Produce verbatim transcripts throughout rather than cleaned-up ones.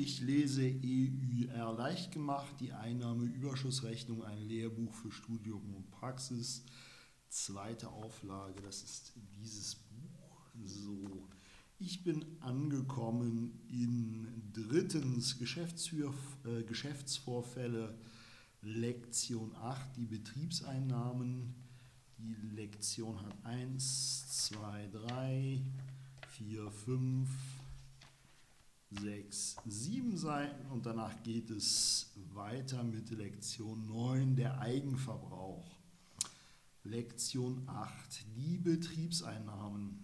ich lese E Ü R leicht gemacht, die Einnahmeüberschussrechnung, ein Lehrbuch für Studium und Praxis, zweite Auflage, das ist dieses Buch. So, ich bin angekommen in drittens Geschäftsführ, äh, Geschäftsvorfälle, Lektion acht, die Betriebseinnahmen. Die Lektion hat eins, zwei, drei, vier, fünf, sechs, sieben Seiten und danach geht es weiter mit Lektion neun, der Eigenverbrauch. Lektion acht, die Betriebseinnahmen.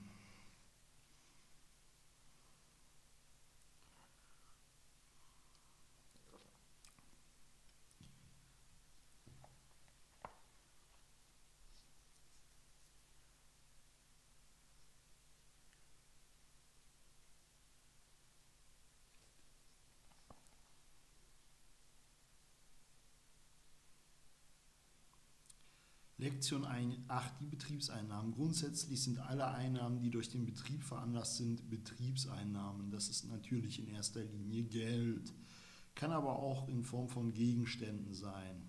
Lektion acht, die Betriebseinnahmen. Grundsätzlich sind alle Einnahmen, die durch den Betrieb veranlasst sind, Betriebseinnahmen. Das ist natürlich in erster Linie Geld, kann aber auch in Form von Gegenständen sein.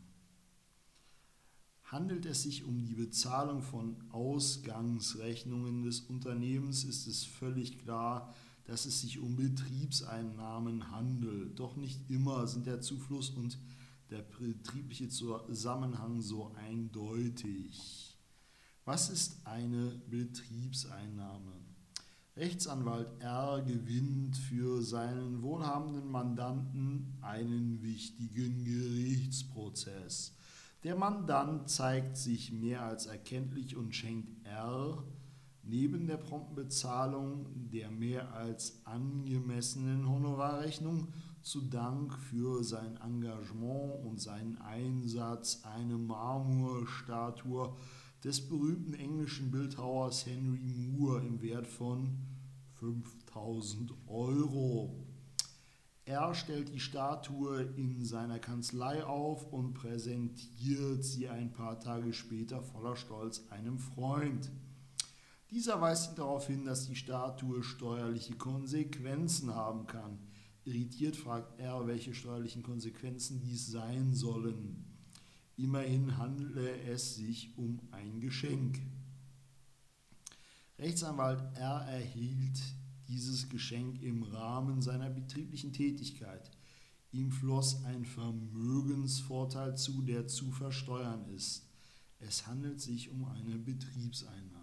Handelt es sich um die Bezahlung von Ausgangsrechnungen des Unternehmens, ist es völlig klar, dass es sich um Betriebseinnahmen handelt. Doch nicht immer sind der Zufluss und der betriebliche Zusammenhang so eindeutig. Was ist eine Betriebseinnahme? Rechtsanwalt R. gewinnt für seinen wohlhabenden Mandanten einen wichtigen Gerichtsprozess. Der Mandant zeigt sich mehr als erkenntlich und schenkt R. neben der prompten Bezahlung der mehr als angemessenen Honorarrechnung zu Dank für sein Engagement und seinen Einsatz eine Marmorstatue des berühmten englischen Bildhauers Henry Moore im Wert von fünftausend Euro. Er stellt die Statue in seiner Kanzlei auf und präsentiert sie ein paar Tage später voller Stolz einem Freund. Dieser weist ihn darauf hin, dass die Statue steuerliche Konsequenzen haben kann. Irritiert fragt er, welche steuerlichen Konsequenzen dies sein sollen. Immerhin handele es sich um ein Geschenk. Rechtsanwalt R. erhielt dieses Geschenk im Rahmen seiner betrieblichen Tätigkeit. Ihm floss ein Vermögensvorteil zu, der zu versteuern ist. Es handelt sich um eine Betriebseinnahme.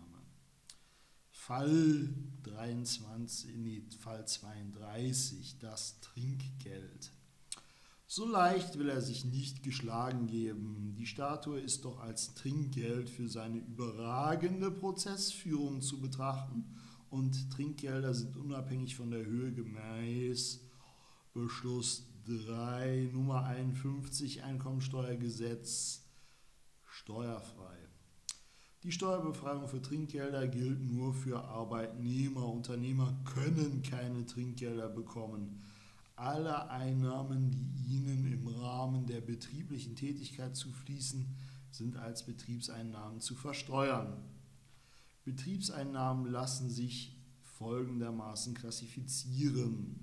Fall dreiundzwanzig, nee, Fall zweiunddreißig, das Trinkgeld. So leicht will er sich nicht geschlagen geben. Die Statue ist doch als Trinkgeld für seine überragende Prozessführung zu betrachten und Trinkgelder sind unabhängig von der Höhe gemäß Beschluss drei Nummer einundfünfzig Einkommensteuergesetz steuerfrei. Die Steuerbefreiung für Trinkgelder gilt nur für Arbeitnehmer. Unternehmer können keine Trinkgelder bekommen. Alle Einnahmen, die ihnen im Rahmen der betrieblichen Tätigkeit zufließen, sind als Betriebseinnahmen zu versteuern. Betriebseinnahmen lassen sich folgendermaßen klassifizieren.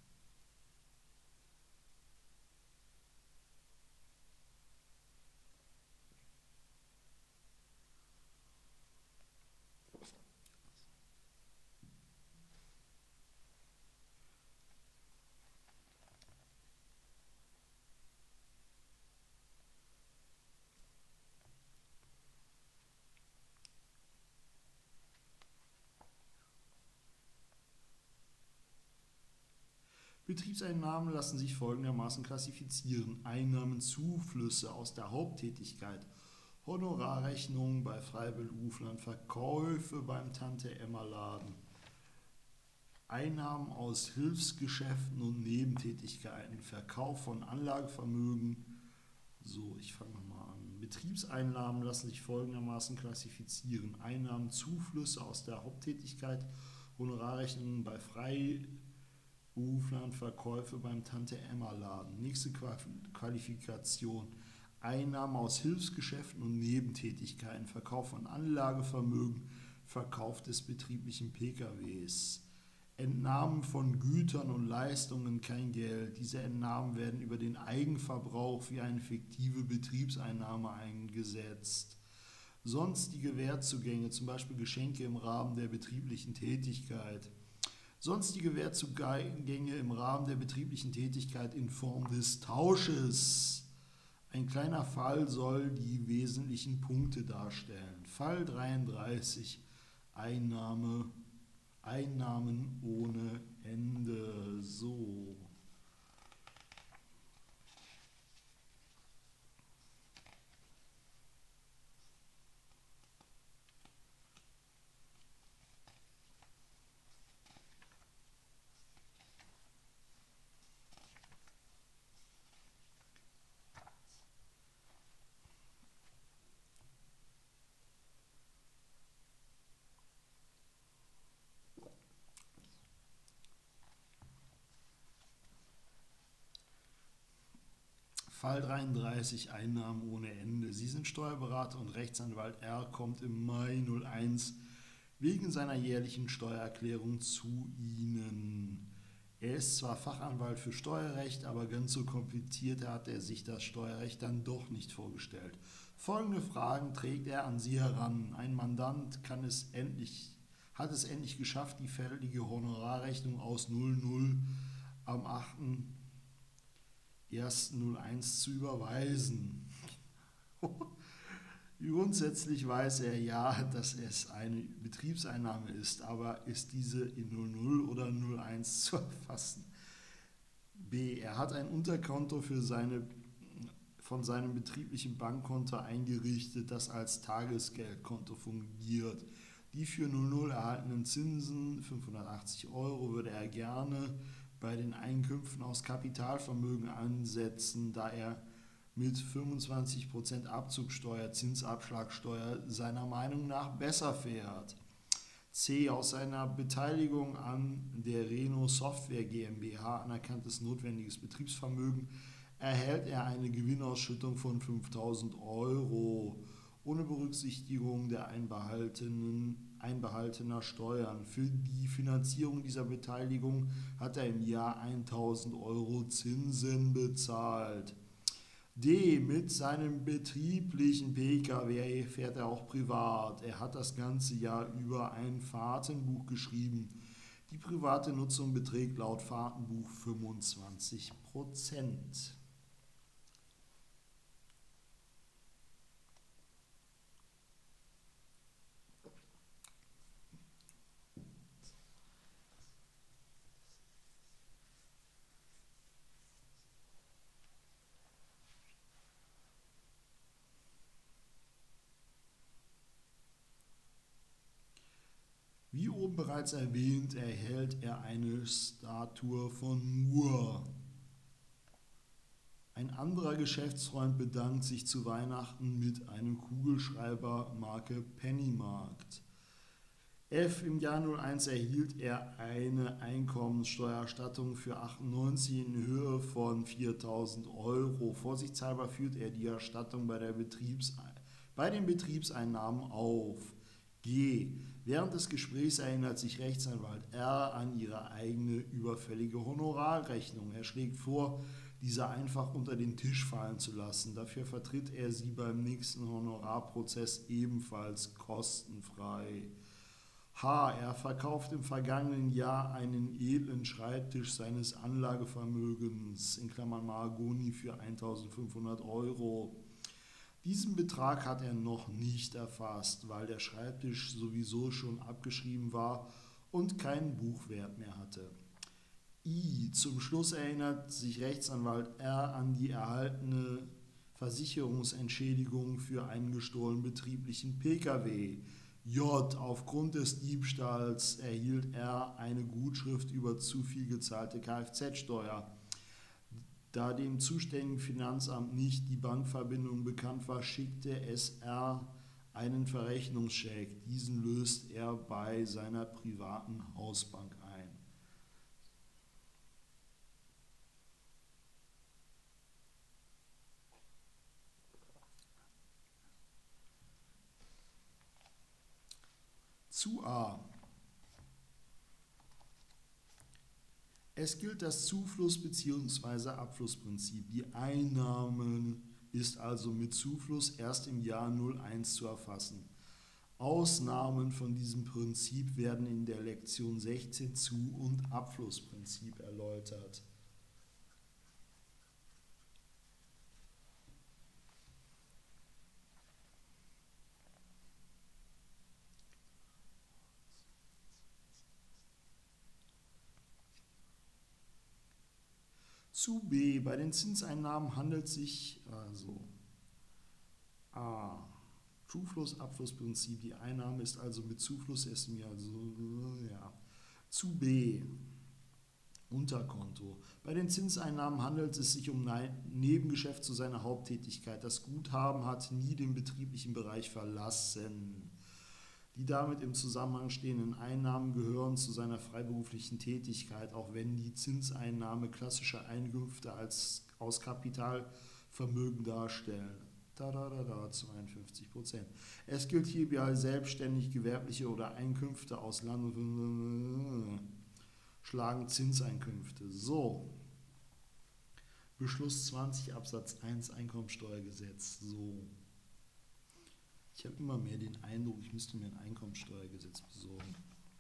Betriebseinnahmen lassen sich folgendermaßen klassifizieren. Einnahmenzuflüsse aus der Haupttätigkeit, Honorarrechnungen bei Freiberuflern, Verkäufe beim Tante-Emma-Laden, Einnahmen aus Hilfsgeschäften und Nebentätigkeiten, Verkauf von Anlagevermögen. So, ich fange nochmal an. Betriebseinnahmen lassen sich folgendermaßen klassifizieren. Einnahmenzuflüsse aus der Haupttätigkeit, Honorarrechnungen bei Freiberuflern, Beruflern, Verkäufe beim Tante-Emma-Laden. Nächste Qualifikation. Einnahmen aus Hilfsgeschäften und Nebentätigkeiten, Verkauf von Anlagevermögen, Verkauf des betrieblichen P K Ws. Entnahmen von Gütern und Leistungen kein Geld. Diese Entnahmen werden über den Eigenverbrauch wie eine fiktive Betriebseinnahme eingesetzt. Sonstige Wertzugänge, zum Beispiel Geschenke im Rahmen der betrieblichen Tätigkeit. Sonstige Wertzugänge im Rahmen der betrieblichen Tätigkeit in Form des Tausches. Ein kleiner Fall soll die wesentlichen Punkte darstellen. Fall dreiunddreißig. Einnahme, Einnahmen ohne Ende. So. Fall dreiunddreißig, Einnahmen ohne Ende. Sie sind Steuerberater und Rechtsanwalt R. kommt im Mai null eins wegen seiner jährlichen Steuererklärung zu Ihnen. Er ist zwar Fachanwalt für Steuerrecht, aber ganz so kompliziert hat er sich das Steuerrecht dann doch nicht vorgestellt. Folgende Fragen trägt er an Sie heran. Ein Mandant kann es endlich, hat es endlich geschafft, die fällige Honorarrechnung aus null null am achten ersten null eins zu überweisen. Grundsätzlich weiß er ja, dass es eine Betriebseinnahme ist, aber ist diese in null null oder null eins zu erfassen? B. Er hat ein Unterkonto für seine, von seinem betrieblichen Bankkonto eingerichtet, das als Tagesgeldkonto fungiert. Die für null null erhaltenen Zinsen, fünfhundertachtzig Euro, würde er gerne bei den Einkünften aus Kapitalvermögen ansetzen, da er mit fünfundzwanzig Prozent Abzugsteuer, Zinsabschlagsteuer seiner Meinung nach besser fährt. C. Aus seiner Beteiligung an der Reno Software GmbH, anerkanntes notwendiges Betriebsvermögen, erhält er eine Gewinnausschüttung von fünftausend Euro, ohne Berücksichtigung der einbehaltenen einbehaltener Steuern. Für die Finanzierung dieser Beteiligung hat er im Jahr tausend Euro Zinsen bezahlt. D. Mit seinem betrieblichen Pkw fährt er auch privat. Er hat das ganze Jahr über ein Fahrtenbuch geschrieben. Die private Nutzung beträgt laut Fahrtenbuch fünfundzwanzig Prozent. Wie oben bereits erwähnt, erhält er eine Statue von Moore. Ein anderer Geschäftsfreund bedankt sich zu Weihnachten mit einem Kugelschreiber Marke Pennymarkt. F. Im Jahr null eins erhielt er eine Einkommensteuererstattung für achtundneunzig in Höhe von viertausend Euro. Vorsichtshalber führt er die Erstattung bei, der Betriebs bei den Betriebseinnahmen auf. G. Während des Gesprächs erinnert sich Rechtsanwalt R. an ihre eigene überfällige Honorarrechnung. Er schlägt vor, diese einfach unter den Tisch fallen zu lassen. Dafür vertritt er sie beim nächsten Honorarprozess ebenfalls kostenfrei. H. Er verkauft im vergangenen Jahr einen edlen Schreibtisch seines Anlagevermögens, in Klammern Mahagoni, für eintausendfünfhundert Euro. Diesen Betrag hat er noch nicht erfasst, weil der Schreibtisch sowieso schon abgeschrieben war und keinen Buchwert mehr hatte. I. Zum Schluss erinnert sich Rechtsanwalt R. an die erhaltene Versicherungsentschädigung für einen gestohlenen betrieblichen Pkw. J. Aufgrund des Diebstahls erhielt er eine Gutschrift über zu viel gezahlte Kfz-Steuer. Da dem zuständigen Finanzamt nicht die Bankverbindung bekannt war, schickte es R. einen Verrechnungscheck. Diesen löst er bei seiner privaten Hausbank ein. Zu A. Es gilt das Zufluss- bzw. Abflussprinzip. Die Einnahme ist also mit Zufluss erst im Jahr null eins zu erfassen. Ausnahmen von diesem Prinzip werden in der Lektion sechzehn Zu- und Abflussprinzip erläutert. Zu B. Bei den Zinseinnahmen handelt es sich also A. Zufluss, Abflussprinzip. Die Einnahme ist also mit Zufluss erst im Jahr so, ja. Zu B. Unterkonto. Bei den Zinseinnahmen handelt es sich um ein Nebengeschäft zu seiner Haupttätigkeit. Das Guthaben hat nie den betrieblichen Bereich verlassen. Die damit im Zusammenhang stehenden Einnahmen gehören zu seiner freiberuflichen Tätigkeit, auch wenn die Zinseinnahme klassische Einkünfte als aus Kapitalvermögen darstellen. Da, da, da, da, zweiundfünfzig Prozent. Es gilt hierbei selbstständig gewerbliche oder Einkünfte aus Land und schlagen Zinseinkünfte. So. Beschluss zwanzig Absatz eins Einkommensteuergesetz. So. Ich habe immer mehr den Eindruck, ich müsste mir ein Einkommensteuergesetz besorgen.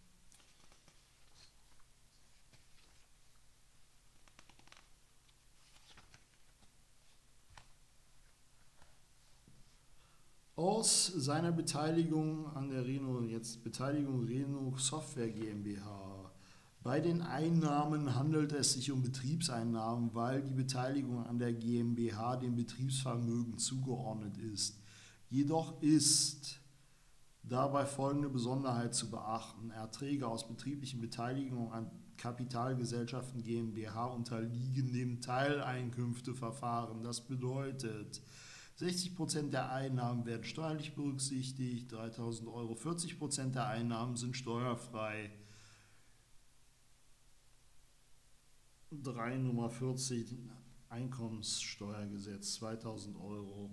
Aus seiner Beteiligung an der Reno, jetzt Beteiligung Reno Software GmbH. Bei den Einnahmen handelt es sich um Betriebseinnahmen, weil die Beteiligung an der GmbH dem Betriebsvermögen zugeordnet ist. Jedoch ist dabei folgende Besonderheit zu beachten: Erträge aus betrieblichen Beteiligungen an Kapitalgesellschaften GmbH unterliegen dem Teileinkünfteverfahren. Das bedeutet, sechzig Prozent der Einnahmen werden steuerlich berücksichtigt, dreitausend Euro, vierzig Prozent der Einnahmen sind steuerfrei. drei Nummer vierzig Einkommenssteuergesetz, zweitausend Euro.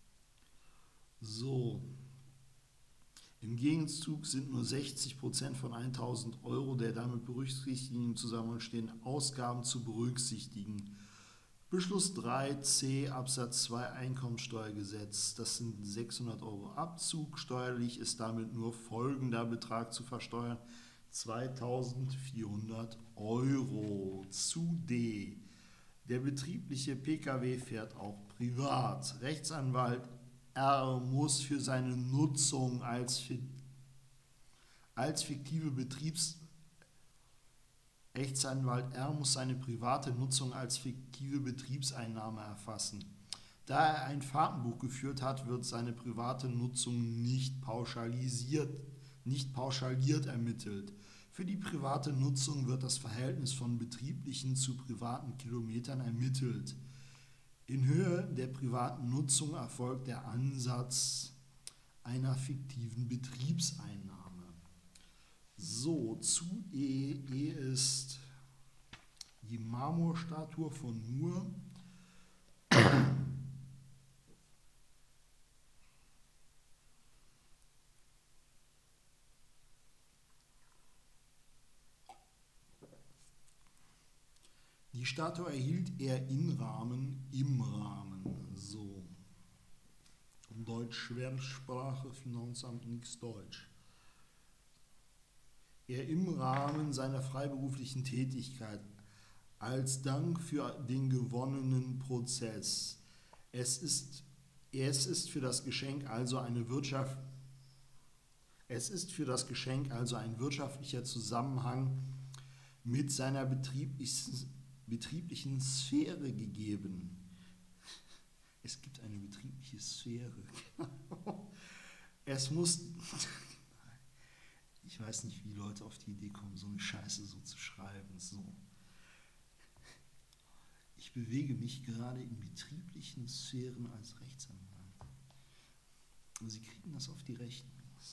So, im Gegenzug sind nur sechzig Prozent von tausend Euro der damit berücksichtigten im Zusammenhang stehenden Ausgaben zu berücksichtigen. Beschluss drei c Absatz zwei Einkommensteuergesetz, das sind sechshundert Euro Abzug. Steuerlich ist damit nur folgender Betrag zu versteuern: zweitausendvierhundert Euro. Zu D. Der betriebliche Pkw fährt auch privat. Rechtsanwalt R muss für seine Nutzung als, als fiktive Betriebs Rechtsanwalt R muss seine private Nutzung als fiktive Betriebseinnahme erfassen. Da er ein Fahrtenbuch geführt hat, wird seine private Nutzung nicht pauschalisiert, nicht pauschaliert ermittelt. Für die private Nutzung wird das Verhältnis von betrieblichen zu privaten Kilometern ermittelt. In Höhe der privaten Nutzung erfolgt der Ansatz einer fiktiven Betriebseinnahme. So, zu E. E ist die Marmorstatue von Mur. Die Statue erhielt er in Rahmen, im Rahmen. So. Deutsch Schwersprache, Finanzamt, nix Deutsch. Er im Rahmen seiner freiberuflichen Tätigkeit als Dank für den gewonnenen Prozess. Es ist, es ist für das Geschenk also eine Wirtschaft, es ist für das Geschenk also ein wirtschaftlicher Zusammenhang mit seiner betrieblichen, betrieblichen Sphäre gegeben. Es gibt eine betriebliche Sphäre. Es muss... Ich weiß nicht, wie Leute auf die Idee kommen, so eine Scheiße so zu schreiben. So. Ich bewege mich gerade in betrieblichen Sphären als Rechtsanwalt. Und Sie kriegen das auf die Rechnung.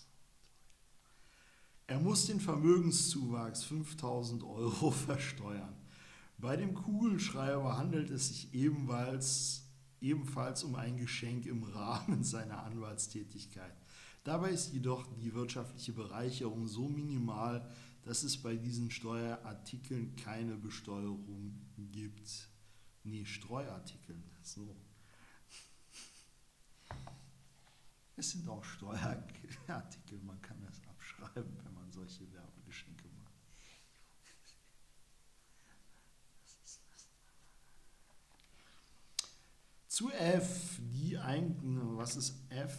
Er muss den Vermögenszuwachs fünftausend Euro versteuern. Bei dem Kugelschreiber handelt es sich ebenfalls, ebenfalls um ein Geschenk im Rahmen seiner Anwaltstätigkeit. Dabei ist jedoch die wirtschaftliche Bereicherung so minimal, dass es bei diesen Steuerartikeln keine Besteuerung gibt. Nee, Streuartikeln, so. Es sind auch Steuerartikel, man kann das abschreiben, wenn man solche Werbegeschenke macht. Zu F, die Einkünfte, was ist F?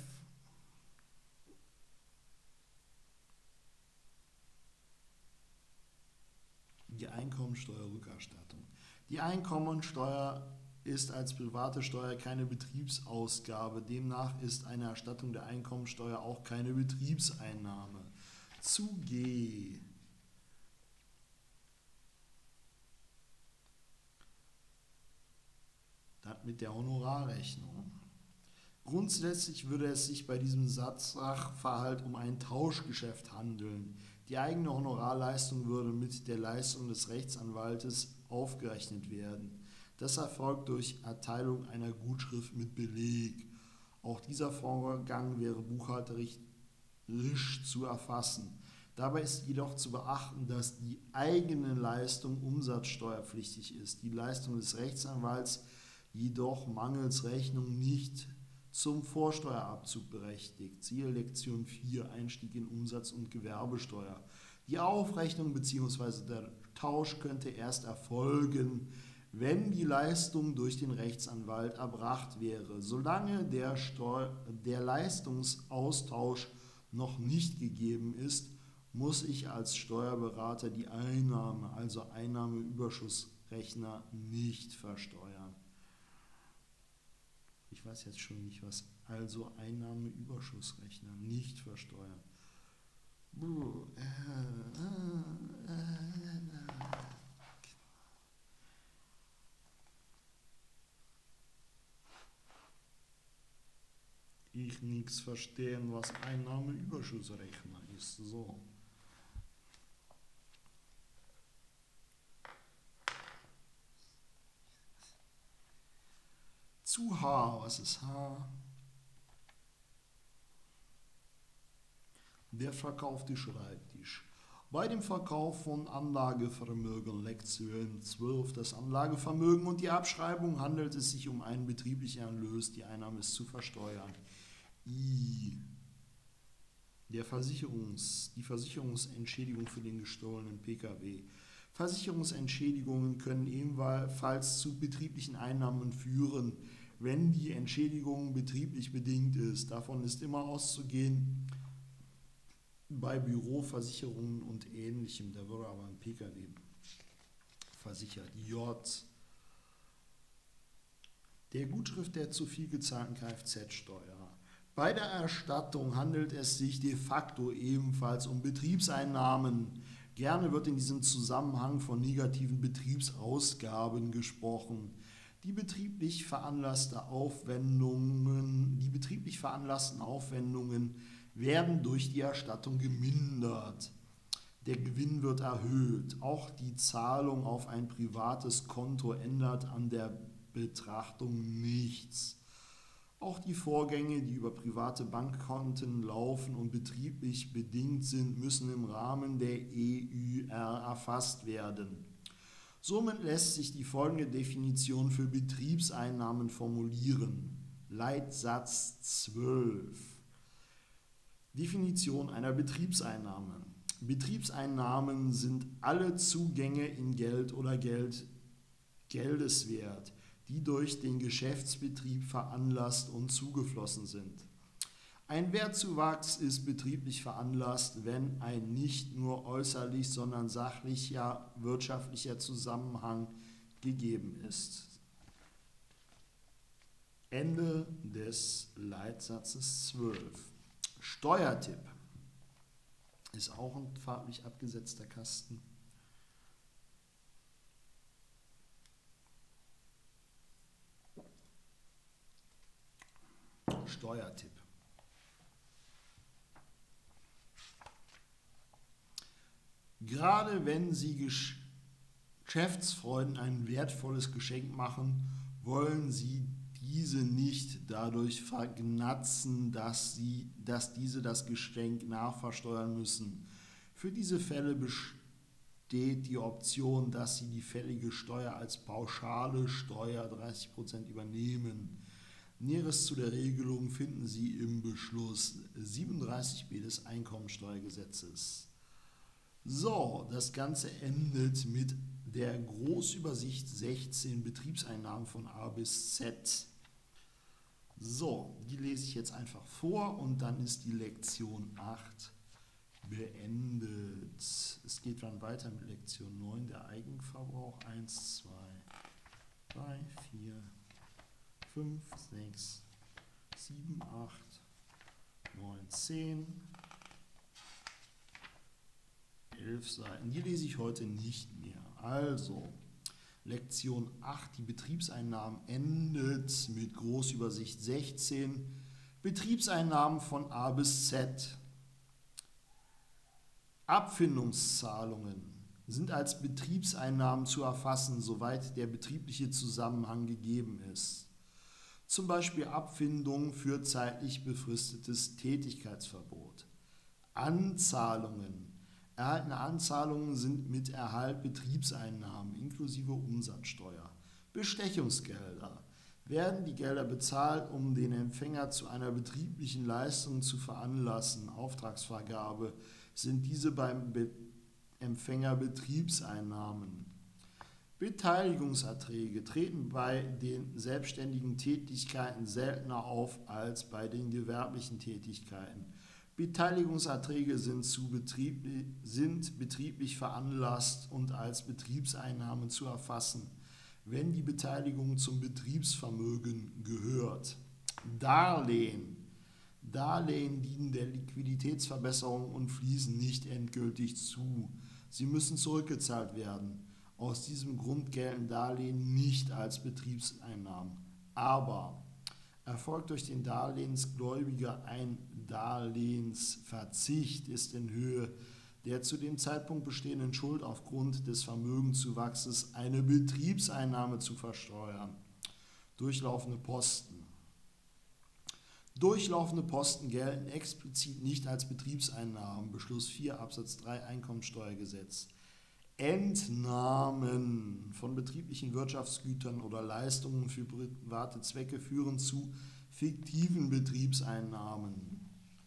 Die Einkommensteuerrückerstattung. Die Einkommensteuer ist als private Steuer keine Betriebsausgabe. Demnach ist eine Erstattung der Einkommensteuer auch keine Betriebseinnahme. Zu G. Das mit der Honorarrechnung. Grundsätzlich würde es sich bei diesem Satzsachverhalt um ein Tauschgeschäft handeln. Die eigene Honorarleistung würde mit der Leistung des Rechtsanwaltes aufgerechnet werden. Das erfolgt durch Erteilung einer Gutschrift mit Beleg. Auch dieser Vorgang wäre buchhalterisch zu erfassen. Dabei ist jedoch zu beachten, dass die eigene Leistung umsatzsteuerpflichtig ist, die Leistung des Rechtsanwalts jedoch mangels Rechnung nicht zum Vorsteuerabzug berechtigt. Siehe Lektion vier, Einstieg in Umsatz- und Gewerbesteuer. Die Aufrechnung bzw. der Tausch könnte erst erfolgen, wenn die Leistung durch den Rechtsanwalt erbracht wäre. Solange der, Steu- der Leistungsaustausch noch nicht gegeben ist, muss ich als Steuerberater die Einnahme, also Einnahmeüberschussrechner, nicht versteuern. Ich weiß jetzt schon nicht, was also Einnahmeüberschussrechner nicht versteuern. Ich nichts verstehen, was Einnahmeüberschussrechner ist. So. Zu H, was ist H? Der verkaufte Schreibtisch. Bei dem Verkauf von Anlagevermögen, Lektion zwölf, das Anlagevermögen und die Abschreibung, handelt es sich um einen betrieblichen Erlös. Die Einnahme ist zu versteuern. I. Der Versicherungs, die Versicherungsentschädigung für den gestohlenen P K W. Versicherungsentschädigungen können ebenfalls zu betrieblichen Einnahmen führen, wenn die Entschädigung betrieblich bedingt ist. Davon ist immer auszugehen bei Büroversicherungen und Ähnlichem. Da würde aber ein P K W versichert. J. Der Gutschrift der zu viel gezahlten Kfz-Steuer. Bei der Erstattung handelt es sich de facto ebenfalls um Betriebseinnahmen. Gerne wird in diesem Zusammenhang von negativen Betriebsausgaben gesprochen. Die betrieblich veranlasste Aufwendungen, die betrieblich veranlassten Aufwendungen werden durch die Erstattung gemindert. Der Gewinn wird erhöht. Auch die Zahlung auf ein privates Konto ändert an der Betrachtung nichts. Auch die Vorgänge, die über private Bankkonten laufen und betrieblich bedingt sind, müssen im Rahmen der E Ü R erfasst werden. Somit lässt sich die folgende Definition für Betriebseinnahmen formulieren. Leitsatz zwölf. Definition einer Betriebseinnahme. Betriebseinnahmen sind alle Zugänge in Geld oder Geld, Geldeswert, die durch den Geschäftsbetrieb veranlasst und zugeflossen sind. Ein Wertzuwachs ist betrieblich veranlasst, wenn ein nicht nur äußerlich, sondern sachlicher, wirtschaftlicher Zusammenhang gegeben ist. Ende des Leitsatzes zwölf. Steuertipp ist auch ein farblich abgesetzter Kasten. Steuertipp. Gerade wenn Sie Geschäftsfreunden ein wertvolles Geschenk machen, wollen Sie diese nicht dadurch vergnatzen, dass, sie, dass diese das Geschenk nachversteuern müssen. Für diese Fälle besteht die Option, dass Sie die fällige Steuer als pauschale Steuer dreißig Prozent übernehmen. Näheres zu der Regelung finden Sie im Beschluss siebenunddreißig b des Einkommensteuergesetzes. So, das Ganze endet mit der Großübersicht sechzehn Betriebseinnahmen von A bis Z. So, die lese ich jetzt einfach vor und dann ist die Lektion acht beendet. Es geht dann weiter mit Lektion neun, der Eigenverbrauch. eins, zwei, drei, vier, fünf, sechs, sieben, acht, neun, zehn, elf Seiten. Die lese ich heute nicht mehr. Also, Lektion acht, die Betriebseinnahmen, endet mit Großübersicht sechzehn, Betriebseinnahmen von A bis Z. Abfindungszahlungen sind als Betriebseinnahmen zu erfassen, soweit der betriebliche Zusammenhang gegeben ist. Zum Beispiel Abfindung für zeitlich befristetes Tätigkeitsverbot. Anzahlungen. Erhaltene Anzahlungen sind mit Erhalt Betriebseinnahmen inklusive Umsatzsteuer. Bestechungsgelder. Werden die Gelder bezahlt, um den Empfänger zu einer betrieblichen Leistung zu veranlassen, Auftragsvergabe, sind diese beim Be- Empfänger Betriebseinnahmen. Beteiligungserträge treten bei den selbstständigen Tätigkeiten seltener auf als bei den gewerblichen Tätigkeiten. Beteiligungserträge sind, zu betrieblich, sind betrieblich veranlasst und als Betriebseinnahme zu erfassen, wenn die Beteiligung zum Betriebsvermögen gehört. Darlehen. Darlehen dienen der Liquiditätsverbesserung und fließen nicht endgültig zu. Sie müssen zurückgezahlt werden. Aus diesem Grund gelten Darlehen nicht als Betriebseinnahmen. Aber erfolgt durch den Darlehensgläubiger ein Darlehensverzicht, ist in Höhe der zu dem Zeitpunkt bestehenden Schuld aufgrund des Vermögenszuwachses eine Betriebseinnahme zu versteuern. Durchlaufende Posten. Durchlaufende Posten gelten explizit nicht als Betriebseinnahmen. Beschluss vier Absatz drei Einkommensteuergesetz. Entnahmen von betrieblichen Wirtschaftsgütern oder Leistungen für private Zwecke führen zu fiktiven Betriebseinnahmen.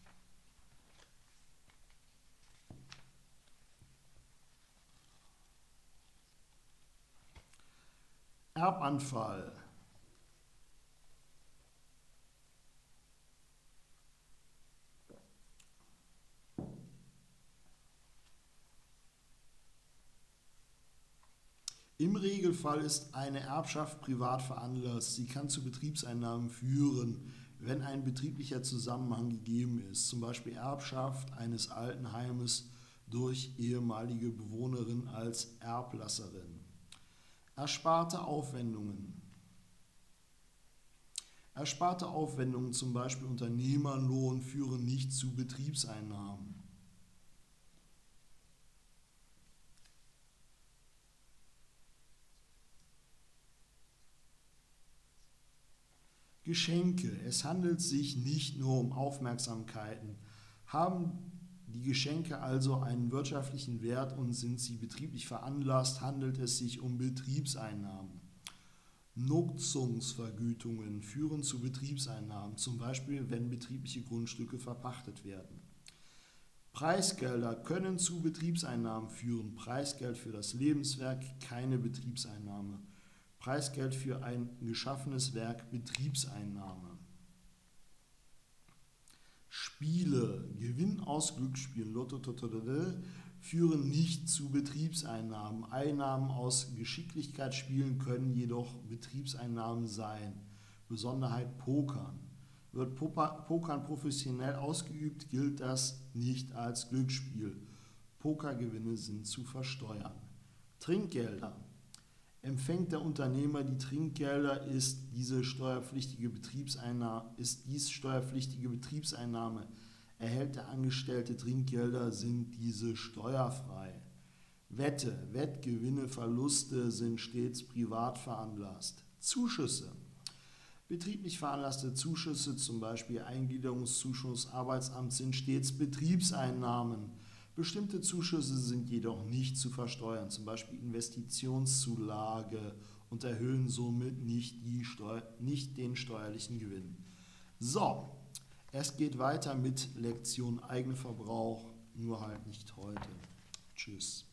Erbanfall. Im Regelfall ist eine Erbschaft privat veranlasst. Sie kann zu Betriebseinnahmen führen, wenn ein betrieblicher Zusammenhang gegeben ist, zum Beispiel Erbschaft eines Altenheimes durch ehemalige Bewohnerin als Erblasserin. Ersparte Aufwendungen. Ersparte Aufwendungen, zum Beispiel Unternehmerlohn, führen nicht zu Betriebseinnahmen. Geschenke. Es handelt sich nicht nur um Aufmerksamkeiten. Haben die Geschenke also einen wirtschaftlichen Wert und sind sie betrieblich veranlasst, handelt es sich um Betriebseinnahmen. Nutzungsvergütungen führen zu Betriebseinnahmen, zum Beispiel wenn betriebliche Grundstücke verpachtet werden. Preisgelder können zu Betriebseinnahmen führen. Preisgeld für das Lebenswerk, keine Betriebseinnahme. Preisgeld für ein geschaffenes Werk, Betriebseinnahme. Spiele, Gewinn aus Glücksspielen, Lotto, Totodede, führen nicht zu Betriebseinnahmen. Einnahmen aus Geschicklichkeitsspielen können jedoch Betriebseinnahmen sein. Besonderheit Pokern. Wird Pokern professionell ausgeübt, gilt das nicht als Glücksspiel. Pokergewinne sind zu versteuern. Trinkgelder. Empfängt der Unternehmer die Trinkgelder, ist diese steuerpflichtige Betriebseinnahme, ist dies steuerpflichtige Betriebseinnahme. Erhält der Angestellte Trinkgelder, sind diese steuerfrei. Wette, Wettgewinne, Verluste sind stets privat veranlasst. Zuschüsse. Betrieblich veranlasste Zuschüsse, zum Beispiel Eingliederungszuschuss, Arbeitsamt, sind stets Betriebseinnahmen. Bestimmte Zuschüsse sind jedoch nicht zu versteuern, zum Beispiel Investitionszulage, und erhöhen somit nicht, die Steu- nicht den steuerlichen Gewinn. So, es geht weiter mit Lektion Eigenverbrauch, nur halt nicht heute. Tschüss.